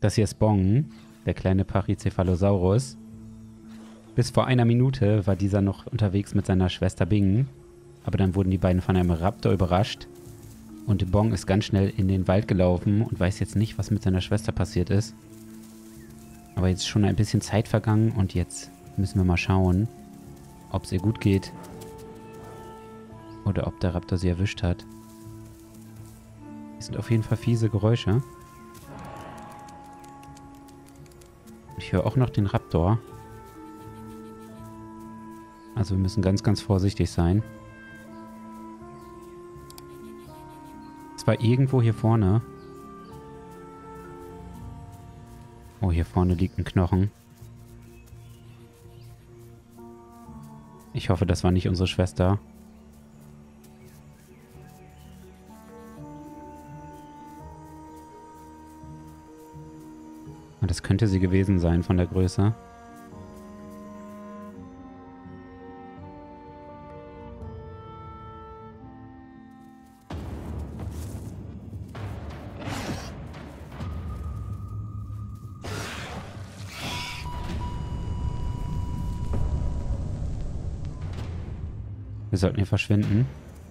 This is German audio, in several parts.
Das hier ist Bong, der kleine Pachycephalosaurus. Bis vor einer Minute war dieser noch unterwegs mit seiner Schwester Bing. Aber dann wurden die beiden von einem Raptor überrascht. Und Bong ist ganz schnell in den Wald gelaufen und weiß jetzt nicht, was mit seiner Schwester passiert ist. Aber jetzt ist schon ein bisschen Zeit vergangen und jetzt müssen wir mal schauen, ob es ihr gut geht. Oder ob der Raptor sie erwischt hat. Das sind auf jeden Fall fiese Geräusche. Ich höre auch noch den Raptor. Also wir müssen ganz, ganz vorsichtig sein. Es war irgendwo hier vorne. Oh, hier vorne liegt ein Knochen. Ich hoffe, das war nicht unsere Schwester. Das könnte sie gewesen sein von der Größe. Wir sollten hier verschwinden.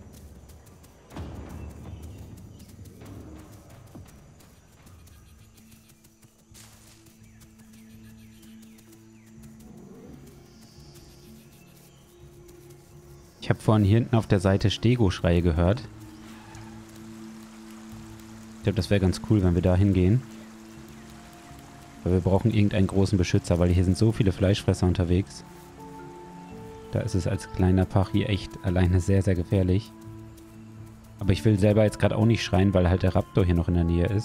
Ich habe vorhin hier hinten auf der Seite Stego-Schreie gehört. Ich glaube, das wäre ganz cool, wenn wir da hingehen. Weil wir brauchen irgendeinen großen Beschützer, weil hier sind so viele Fleischfresser unterwegs. Da ist es als kleiner Pachi echt alleine sehr, sehr gefährlich. Aber ich will selber jetzt gerade auch nicht schreien, weil halt der Raptor hier noch in der Nähe ist.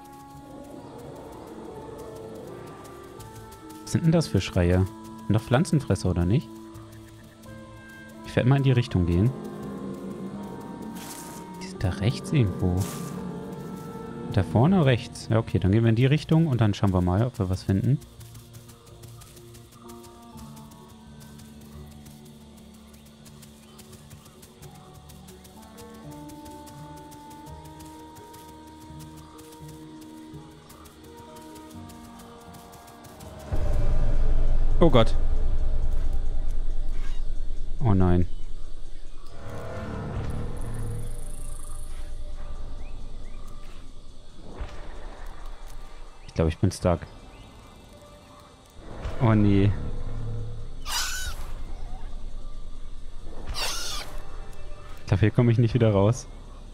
Was sind denn das für Schreie? Sind doch Pflanzenfresser, oder nicht? Ich werde mal in die Richtung gehen. Die sind da rechts irgendwo. Da vorne rechts. Ja, okay, dann gehen wir in die Richtung und dann schauen wir mal, ob wir was finden. Oh Gott. Oh nein. Ich glaube, ich bin stuck. Oh nee. Dafür komme ich nicht wieder raus.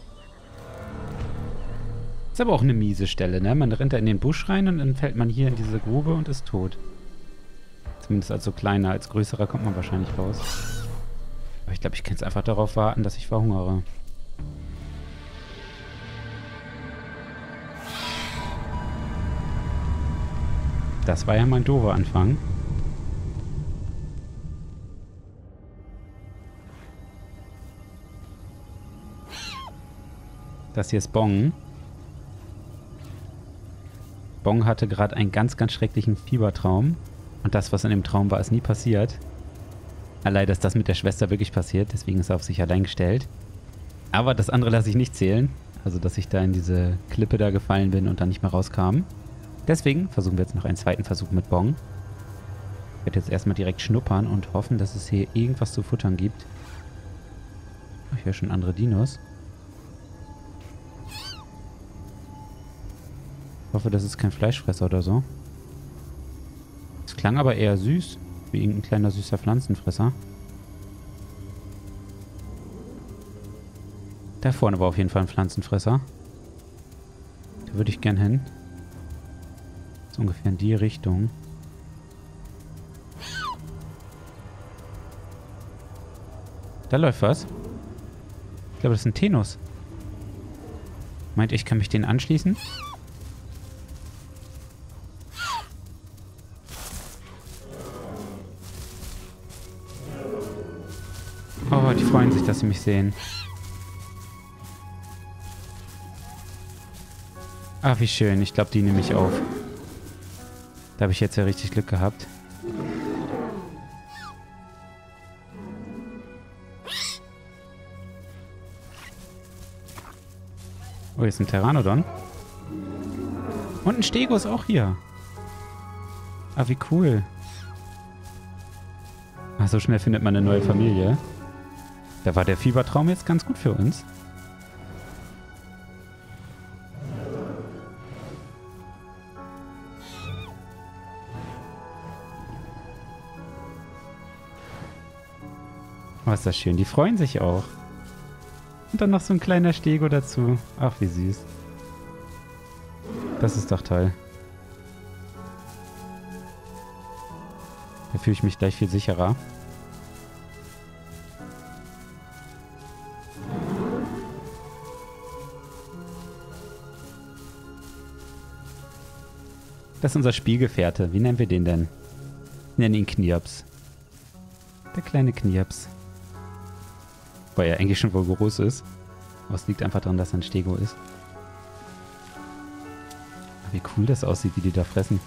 Ist aber auch eine miese Stelle, ne? Man rennt da in den Busch rein und dann fällt man hier in diese Grube und ist tot. Zumindest als so kleiner, als größerer kommt man wahrscheinlich raus. Aber ich glaube, ich kann jetzt einfach darauf warten, dass ich verhungere. Das war ja mein doofer Anfang. Das hier ist Bong. Bong hatte gerade einen ganz, ganz schrecklichen Fiebertraum. Und das, was in dem Traum war, ist nie passiert. Leider ist das mit der Schwester wirklich passiert, deswegen ist er auf sich allein gestellt. Aber das andere lasse ich nicht zählen. Also, dass ich da in diese Klippe da gefallen bin und dann nicht mehr rauskam. Deswegen versuchen wir jetzt noch einen zweiten Versuch mit Bong. Ich werde jetzt erstmal direkt schnuppern und hoffen, dass es hier irgendwas zu futtern gibt. Oh, ich höre schon andere Dinos. Ich hoffe, das ist kein Fleischfresser oder so. Es klang aber eher süß, wie irgendein kleiner süßer Pflanzenfresser. Da vorne war auf jeden Fall ein Pflanzenfresser. Da würde ich gern hin. So ungefähr in die Richtung. Da läuft was. Ich glaube, das ist ein Tenus. Meint ihr, ich kann mich denen anschließen? Oh, die freuen sich, dass sie mich sehen. Ach, wie schön. Ich glaube, die nehme ich auf. Da habe ich jetzt ja richtig Glück gehabt. Oh, hier ist ein Pteranodon. Und ein Stego ist auch hier. Ah, wie cool. Ach, so schnell findet man eine neue Familie. Da war der Fiebertraum jetzt ganz gut für uns. Oh, ist das schön. Die freuen sich auch. Und dann noch so ein kleiner Stego dazu. Ach, wie süß. Das ist doch toll. Da fühle ich mich gleich viel sicherer. Das ist unser Spielgefährte. Wie nennen wir den denn? Wir nennen ihn Knirps. Der kleine Knirps. Weil er eigentlich schon wohl groß ist. Aber es liegt einfach daran, dass er ein Stego ist. Wie cool das aussieht, wie die da fressen.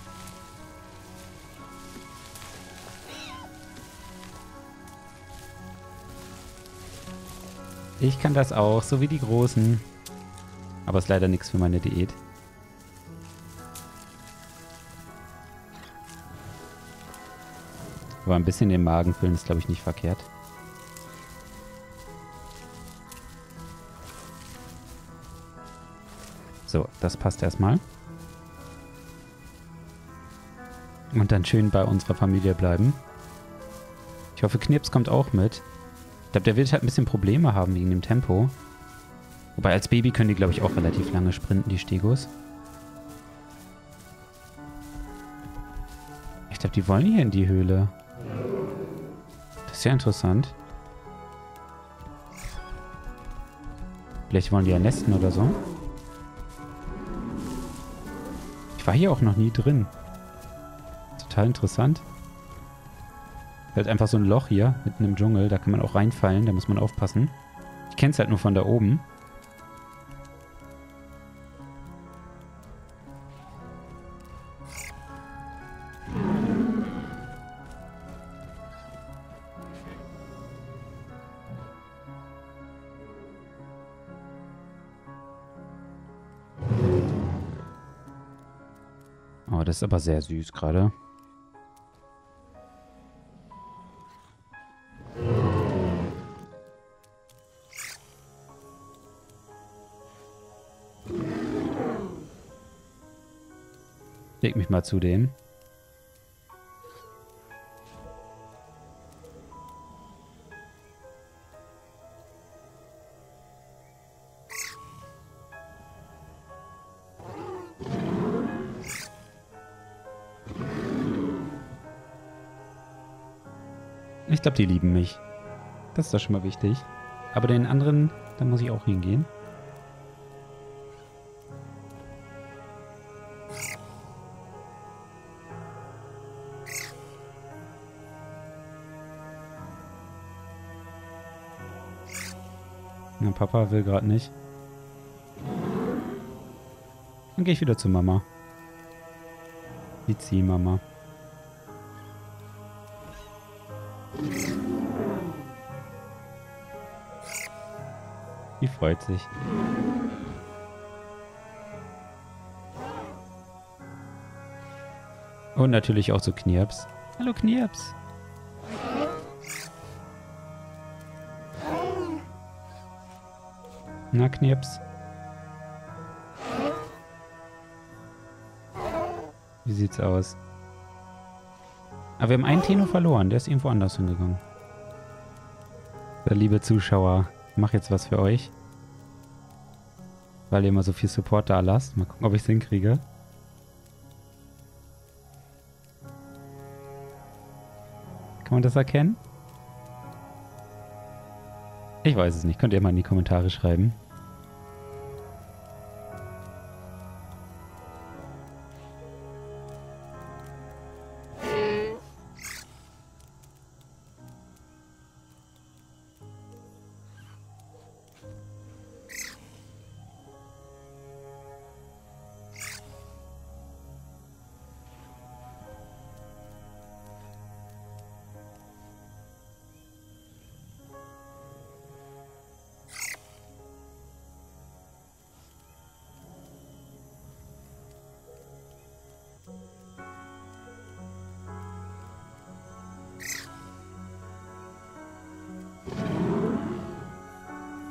Ich kann das auch, so wie die Großen. Aber ist leider nichts für meine Diät. Aber ein bisschen den Magen füllen ist, glaube ich, nicht verkehrt. So, das passt erstmal. Und dann schön bei unserer Familie bleiben. Ich hoffe, Knirps kommt auch mit. Ich glaube, der wird halt ein bisschen Probleme haben wegen dem Tempo. Wobei als Baby können die, glaube ich, auch relativ lange sprinten, die Stegos. Ich glaube, die wollen hier in die Höhle. Das ist ja interessant. Vielleicht wollen die ja nesten oder so. Ich war hier auch noch nie drin. Total interessant. Halt einfach so ein Loch hier, mitten im Dschungel. Da kann man auch reinfallen, da muss man aufpassen. Ich kenne es halt nur von da oben. Oh, das ist aber sehr süß gerade. Leg mich mal zu dem. Ich glaube, die lieben mich. Das ist doch schon mal wichtig. Aber den anderen, da muss ich auch hingehen. Na, Papa will gerade nicht. Dann gehe ich wieder zu Mama. Die Ziehmama. Die freut sich. Und natürlich auch so Knirps. Hallo Knirps. Na Knirps. Wie sieht's aus? Aber wir haben einen Tenno verloren. Der ist irgendwo anders hingegangen. Liebe Zuschauer, ich mache jetzt was für euch. Weil ihr immer so viel Support da lasst. Mal gucken, ob ich es hinkriege. Kann man das erkennen? Ich weiß es nicht. Könnt ihr mal in die Kommentare schreiben.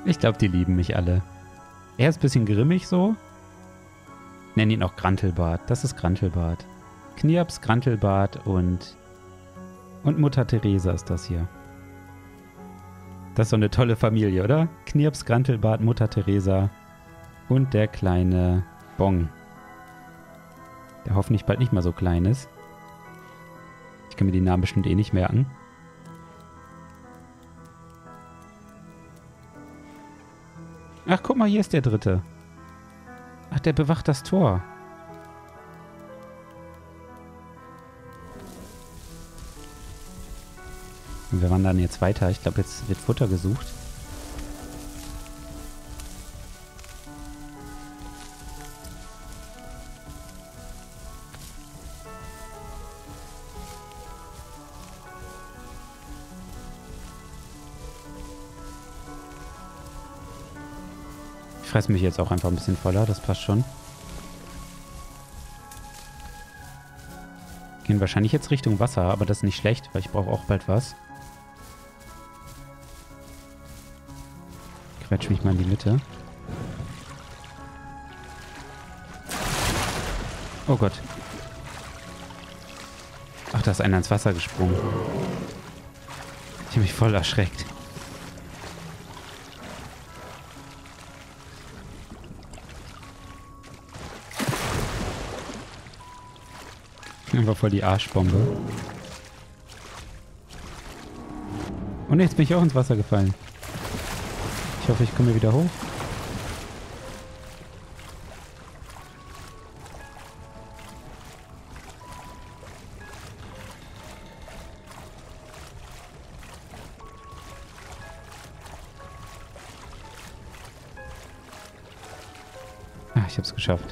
Ich glaube, die lieben mich alle. Er ist ein bisschen grimmig so. Nennen ihn auch Grantelbart. Das ist Grantelbart. Knirps, Grantelbart und Mutter Teresa ist das hier. Das ist so eine tolle Familie, oder? Knirps, Grantelbart, Mutter Teresa und der kleine Bong. Der hoffentlich bald nicht mal so klein ist. Ich kann mir die Namen bestimmt eh nicht merken. Ach, guck mal, hier ist der dritte. Ach, der bewacht das Tor. Und wir wandern jetzt weiter. Ich glaube, jetzt wird Futter gesucht. Ich fresse mich jetzt auch einfach ein bisschen voller, das passt schon. Gehen wahrscheinlich jetzt Richtung Wasser, aber das ist nicht schlecht, weil ich brauche auch bald was. Quetsch mich mal in die Mitte. Oh Gott. Ach, da ist einer ins Wasser gesprungen. Ich habe mich voll erschreckt. Einfach voll die Arschbombe. Und jetzt bin ich auch ins Wasser gefallen. Ich hoffe, ich komme wieder hoch. Ah, ich habe es geschafft.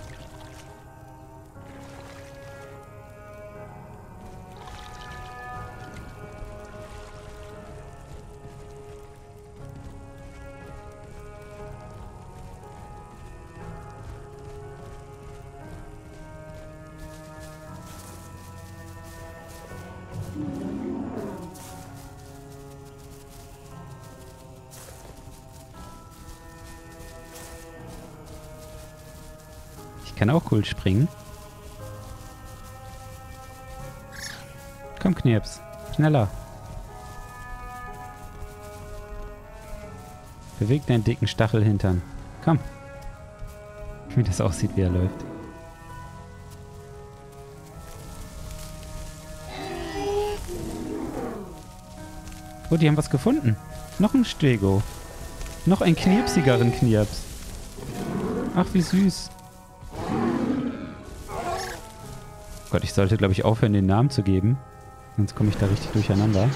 Ich kann auch cool springen. Komm, Knirps. Schneller. Beweg deinen dicken Stachelhintern. Komm. Wie das aussieht, wie er läuft. Oh, die haben was gefunden. Noch ein Stego. Noch ein knirpsigeren Knirps. Ach, wie süß. Gott, ich sollte, glaube ich, aufhören, den Namen zu geben. Sonst komme ich da richtig durcheinander.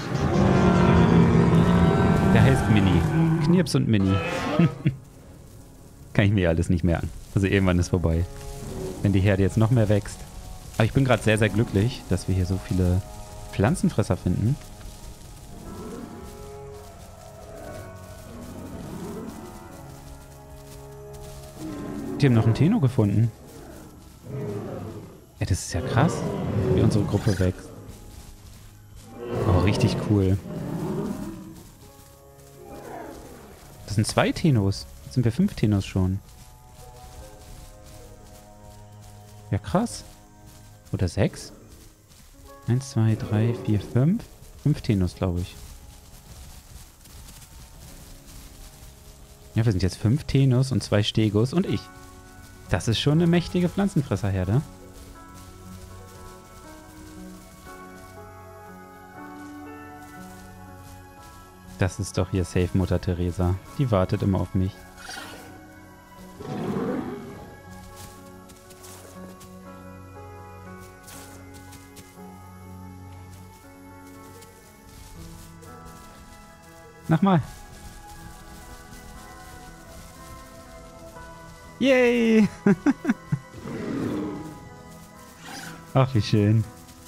Der heißt Mini. Knirps und Mini. Kann ich mir alles nicht merken. Also irgendwann ist vorbei. Wenn die Herde jetzt noch mehr wächst. Aber ich bin gerade sehr, sehr glücklich, dass wir hier so viele Pflanzenfresser finden. Die haben noch einen Tenno gefunden. Ja, das ist ja krass, wie unsere Gruppe wächst. Oh, richtig cool. Das sind 2 Tennos. Jetzt sind wir 5 Tennos schon. Ja, krass. Oder 6? 1, 2, 3, 4, 5. 5 Tennos, glaube ich. Ja, wir sind jetzt 5 Tennos und 2 Stegos und ich. Das ist schon eine mächtige Pflanzenfresserherde. Das ist doch hier safe Mutter Teresa. Die wartet immer auf mich. Nochmal. Yay! Ach, wie schön.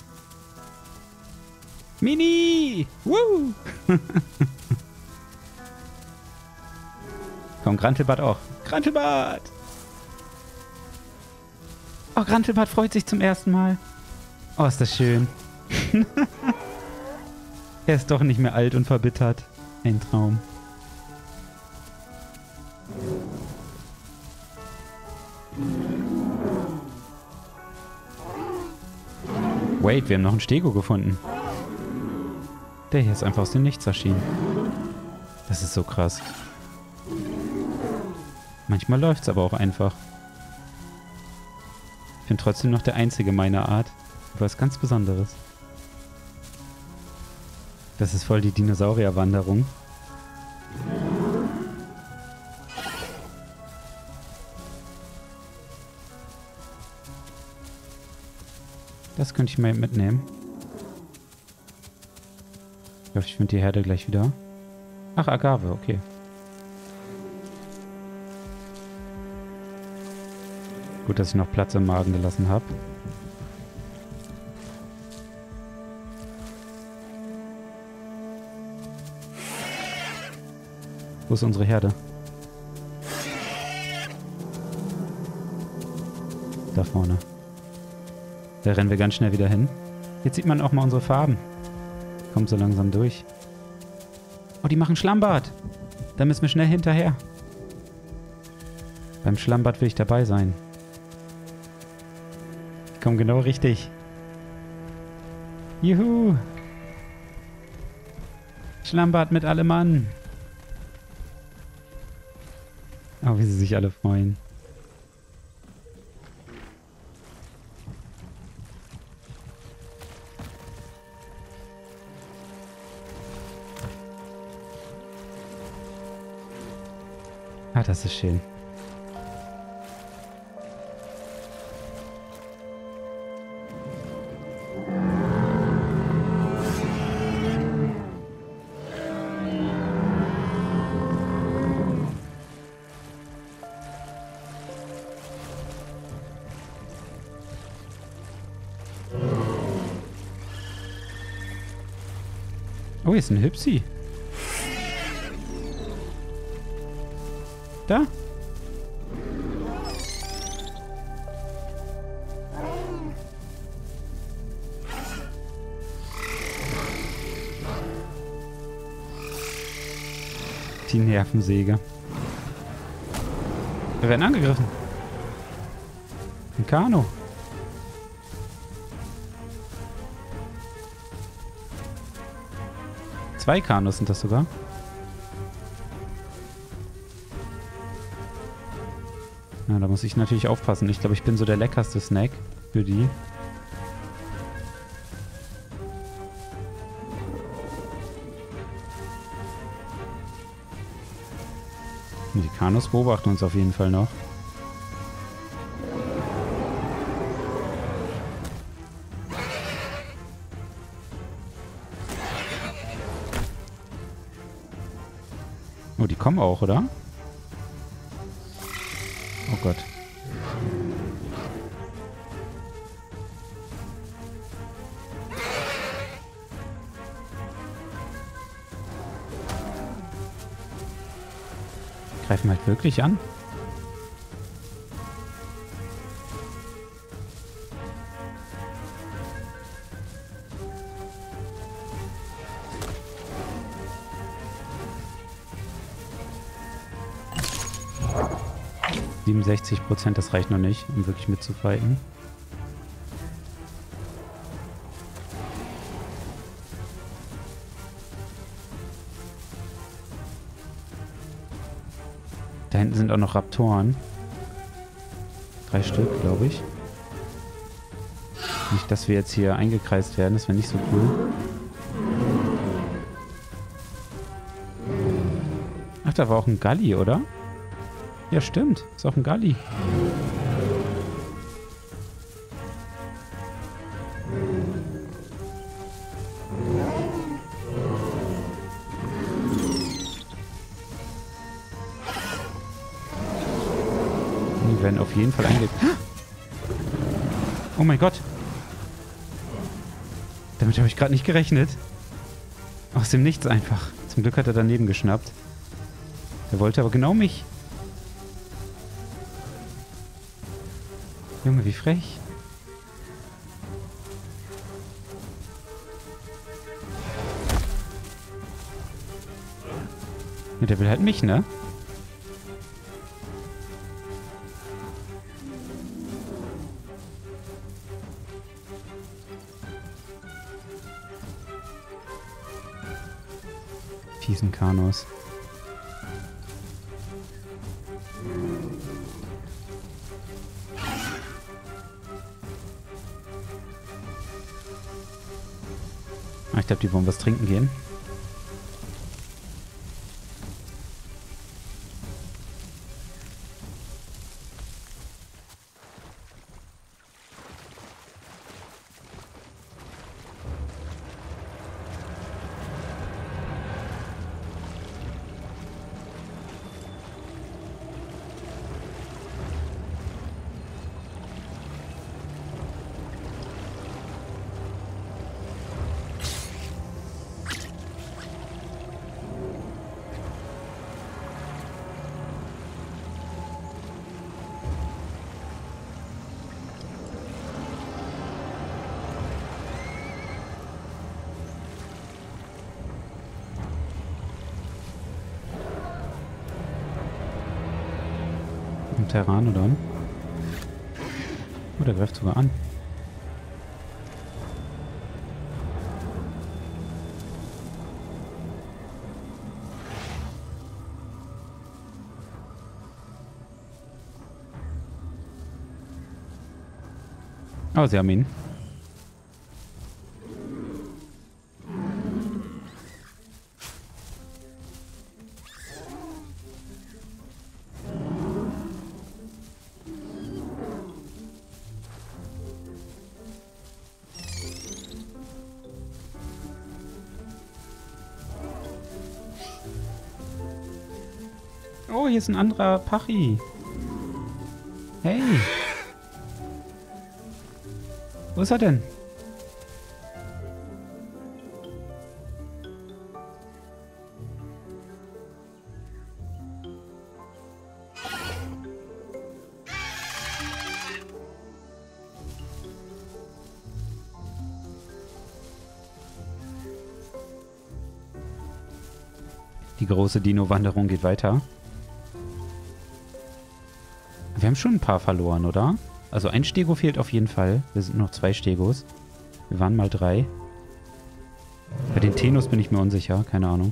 Mini! Woo! Komm, Grantelbart auch. Grantelbart! Oh, Grantelbart freut sich zum ersten Mal. Oh, ist das schön. Er ist doch nicht mehr alt und verbittert. Ein Traum. Wait, wir haben noch einen Stego gefunden. Der hier ist einfach aus dem Nichts erschienen. Das ist so krass. Manchmal läuft es aber auch einfach. Ich bin trotzdem noch der Einzige meiner Art. Was ganz Besonderes. Das ist voll die Dinosaurierwanderung. Das könnte ich mal mitnehmen. Ich hoffe, ich finde die Herde gleich wieder. Ach, Agave, okay. Gut, dass ich noch Platz im Magen gelassen habe. Wo ist unsere Herde? Da vorne. Da rennen wir ganz schnell wieder hin. Jetzt sieht man auch mal unsere Farben. Kommt so langsam durch. Oh, die machen Schlammbad. Da müssen wir schnell hinterher. Beim Schlammbad will ich dabei sein. Ich komme genau richtig. Juhu. Schlammbad mit allem Mann. Oh, wie sie sich alle freuen. Ah, das ist schön. Oh, hier ist ein Hüpsi. Da? Die Nervensäge. Wir werden angegriffen. Ein Kano. Zwei Kanos sind das sogar. Ja, da muss ich natürlich aufpassen. Ich glaube, ich bin so der leckerste Snack für die. Die Kanos beobachten uns auf jeden Fall noch. Oh, die kommen auch, oder? Oh Gott. Greifen halt wirklich an. %, das reicht noch nicht, um wirklich mitzufighten. Da hinten sind auch noch Raptoren. 3 Stück, glaube ich. Nicht, dass wir jetzt hier eingekreist werden, das wäre nicht so cool. Ach, da war auch ein Galli, oder? Ja, stimmt. Ist auch ein Galli. Die werden auf jeden Fall Oh mein Gott. Damit habe ich gerade nicht gerechnet. Aus dem Nichts einfach. Zum Glück hat er daneben geschnappt. Der wollte aber genau mich. Junge, wie frech. Ja, der will halt mich, ne? fiesen Kanos. Ah, ich glaube, die wollen was trinken gehen. Im Pteranodon. Oh, der greift sogar an. Oh, sie haben ihn. Oh, hier ist ein anderer Pachi. Hey. Wo ist er denn? Die große Dino-Wanderung geht weiter. Wir haben schon ein paar verloren, oder? Also ein Stego fehlt auf jeden Fall. Wir sind noch 2 Stegos. Wir waren mal 3. Bei den Tenus bin ich mir unsicher. Keine Ahnung.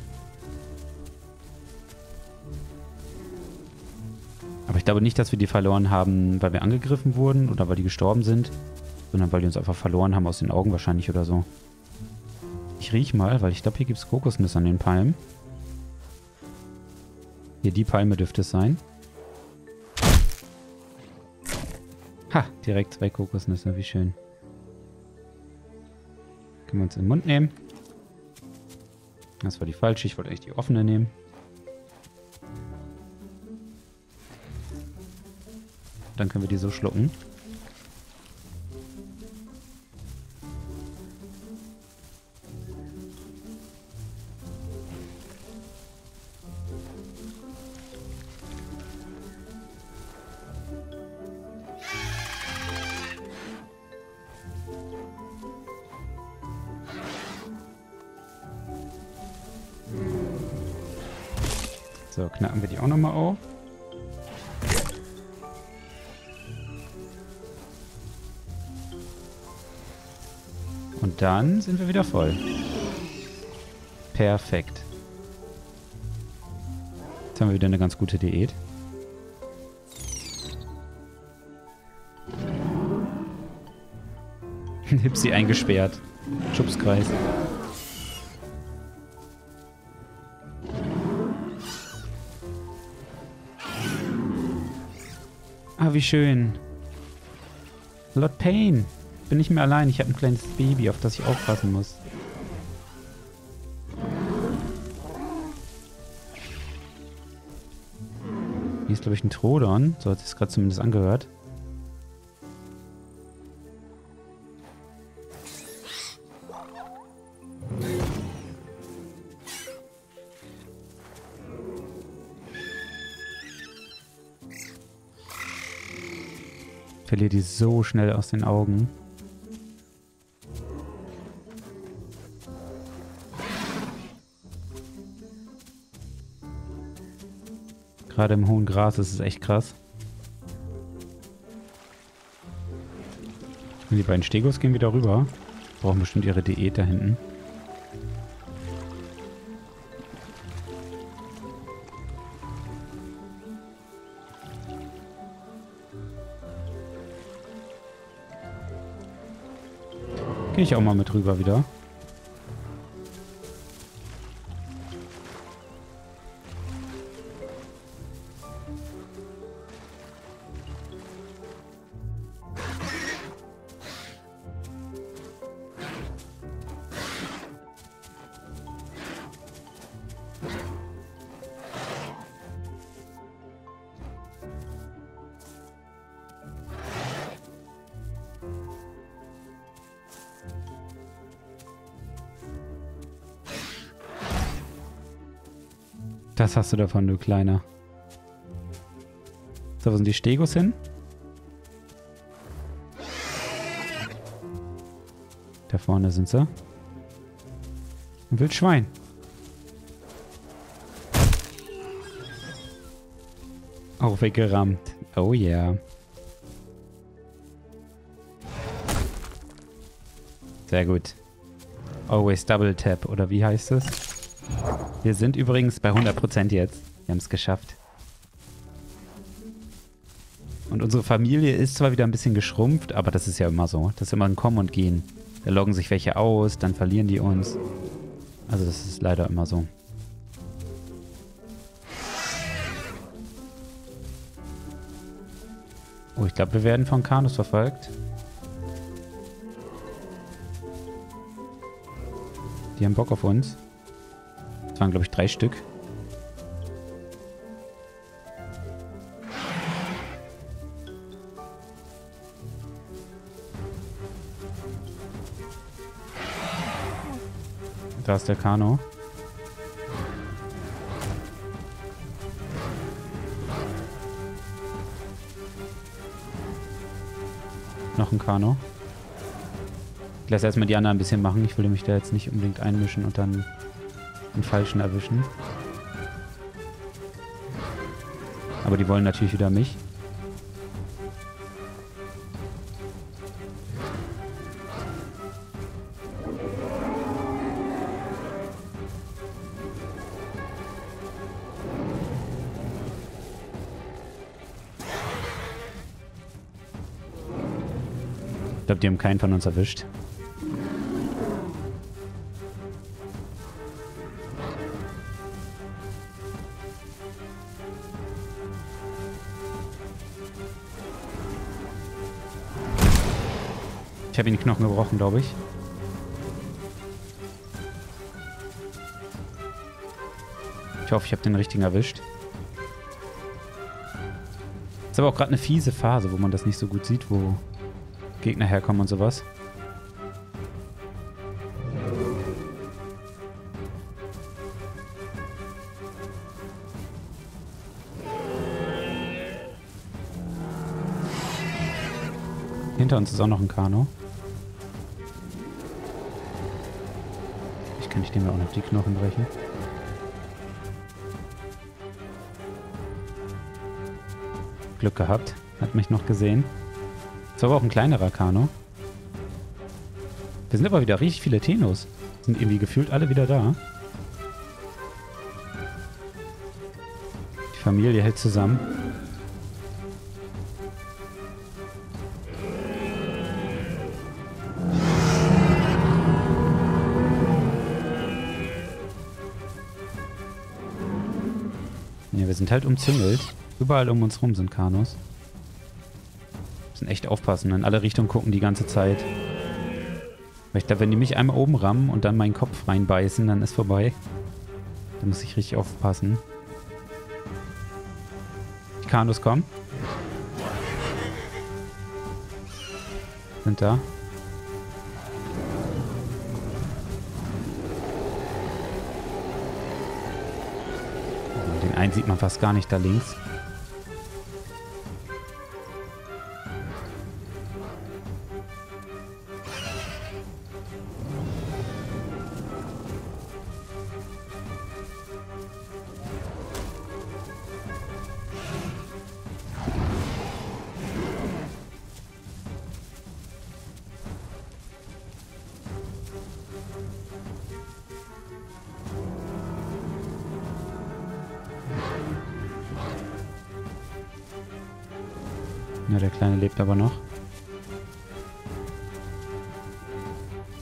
Aber ich glaube nicht, dass wir die verloren haben, weil wir angegriffen wurden oder weil die gestorben sind. Sondern weil die uns einfach verloren haben aus den Augen wahrscheinlich oder so. Ich riech mal, weil ich glaube, hier gibt es Kokosnüsse an den Palmen. Hier, die Palme dürfte es sein. Ha, direkt 2 Kokosnüsse, wie schön. Können wir uns in den Mund nehmen. Das war die falsche, ich wollte eigentlich die offene nehmen. Dann können wir die so schlucken. So, knacken wir die auch nochmal auf. Und dann sind wir wieder voll. Perfekt. Jetzt haben wir wieder eine ganz gute Diät. Hipsi eingesperrt. Schubskreis. Ah, wie schön. Lord Payne. Bin nicht mehr allein. Ich habe ein kleines Baby, auf das ich aufpassen muss. Hier ist, glaube ich, ein Troodon. So hat es gerade zumindest angehört. Verliere die so schnell aus den Augen. Gerade im hohen Gras ist es echt krass. Und die beiden Stegos gehen wieder rüber. Brauchen bestimmt ihre Diät da hinten. Gehe ich auch mal mit rüber wieder. Das hast du davon, du Kleiner. So, wo sind die Stegos hin? Da vorne sind sie. Ein Wildschwein. Auch weggerammt. Oh yeah. Sehr gut. Always Double Tap, oder wie heißt es? Wir sind übrigens bei 100% jetzt. Wir haben es geschafft. Und unsere Familie ist zwar wieder ein bisschen geschrumpft, aber das ist ja immer so. Das ist immer ein Kommen und Gehen. Da loggen sich welche aus, dann verlieren die uns. Also das ist leider immer so. Oh, ich glaube, wir werden von Kanus verfolgt. Die haben Bock auf uns. Das waren, glaube ich, 3 Stück. Da ist der Kano. Noch ein Kano. Ich lasse erstmal die anderen ein bisschen machen. Ich will mich da jetzt nicht unbedingt einmischen und dann den Falschen erwischen. Aber die wollen natürlich wieder mich. Ich glaube, die haben keinen von uns erwischt. Ich habe ihn die Knochen gebrochen, glaube ich. Ich hoffe, ich habe den richtigen erwischt. Ist aber auch gerade eine fiese Phase, wo man das nicht so gut sieht, wo Gegner herkommen und sowas. Hinter uns ist auch noch ein Kano. Ich kann nicht dem auch noch die Knochen brechen. Glück gehabt. Hat mich noch gesehen. Ist aber auch ein kleinerer Kano. Wir sind aber wieder richtig viele Tenos. Sind irgendwie gefühlt alle wieder da. Die Familie hält zusammen. Ja, wir sind halt umzingelt. Überall um uns rum sind Kanos. Müssen echt aufpassen, in alle Richtungen gucken die ganze Zeit. Weil ich glaube, wenn die mich einmal oben rammen und dann meinen Kopf reinbeißen, dann ist vorbei. Da muss ich richtig aufpassen. Die Kanos kommen. Sind da. Den einen sieht man fast gar nicht da links. Ja, der Kleine lebt aber noch.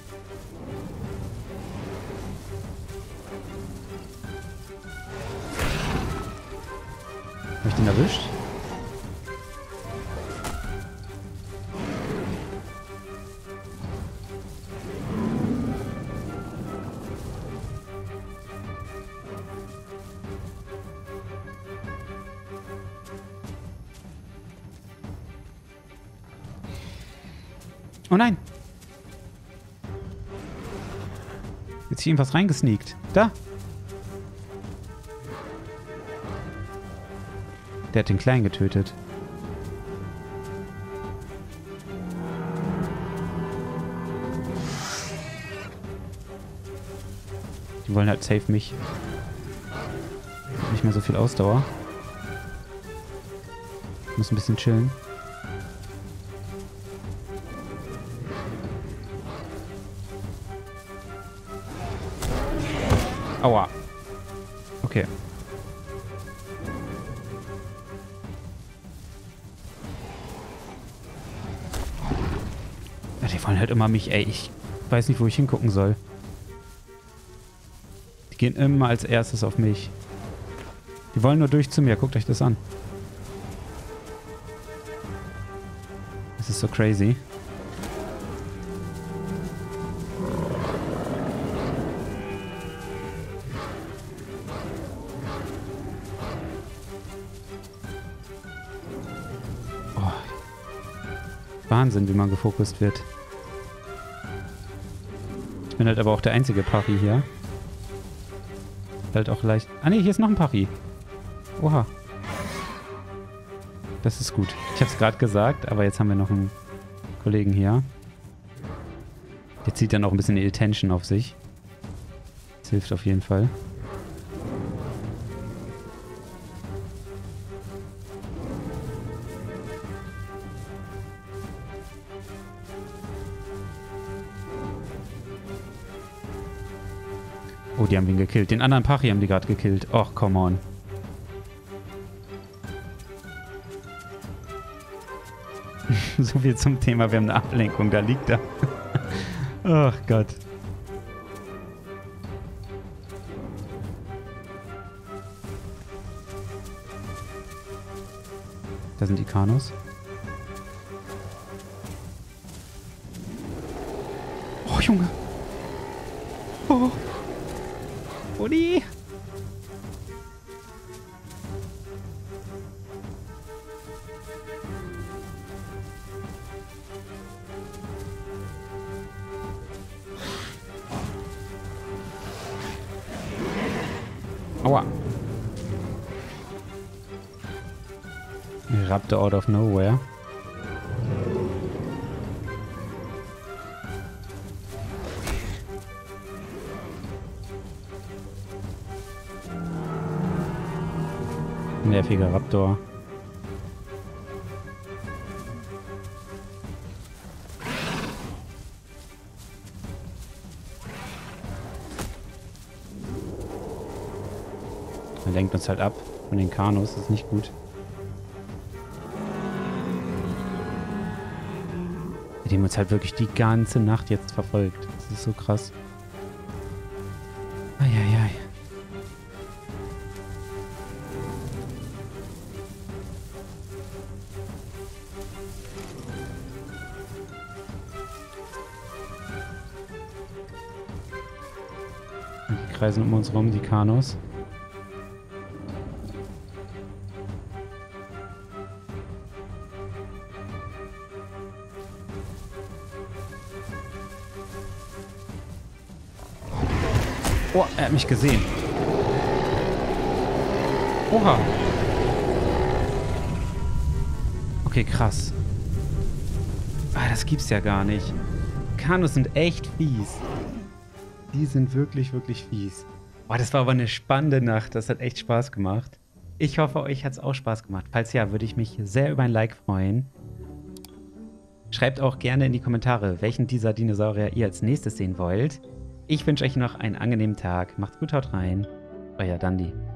ihn erwischt. Oh nein! Jetzt hier irgendwas reingesneakt. Da! Der hat den Kleinen getötet. Die wollen halt safe mich. Nicht mehr so viel Ausdauer. Ich muss ein bisschen chillen. Aua. Okay. Ja, die wollen halt immer mich, ey. Ich weiß nicht, wo ich hingucken soll. Die gehen immer als erstes auf mich. Die wollen nur durch zu mir. Guckt euch das an. Das ist so crazy. Wahnsinn, wie man gefokust wird. Ich bin halt aber auch der einzige Pari hier. Halt auch leicht... Ah ne, hier ist noch ein Pari. Oha. Das ist gut. Ich hab's gerade gesagt, aber jetzt haben wir noch einen Kollegen hier. Der zieht dann auch ein bisschen die Attention auf sich. Das hilft auf jeden Fall. Oh, die haben ihn gekillt. Den anderen Pari haben die gerade gekillt. Och, come on. So viel zum Thema, wir haben eine Ablenkung. Da liegt er. Ach Gott. Da sind die Kanus. Oh, Junge. Oh. Uni. Aua. Raptor out of nowhere. Nerviger Raptor. Er lenkt uns halt ab von den Kanus, das ist nicht gut. Die haben uns halt wirklich die ganze Nacht jetzt verfolgt. Das ist so krass. Eieiei. Die kreisen um uns rum, die Kanus. Oh, er hat mich gesehen. Oha. Okay, krass. Ah, das gibt's ja gar nicht. Kanus sind echt fies. Die sind wirklich, wirklich fies. Boah, das war aber eine spannende Nacht. Das hat echt Spaß gemacht. Ich hoffe, euch hat's auch Spaß gemacht. Falls ja, würde ich mich sehr über ein Like freuen. Schreibt auch gerne in die Kommentare, welchen dieser Dinosaurier ihr als nächstes sehen wollt. Ich wünsche euch noch einen angenehmen Tag. Macht's gut, haut rein. Euer Dandi.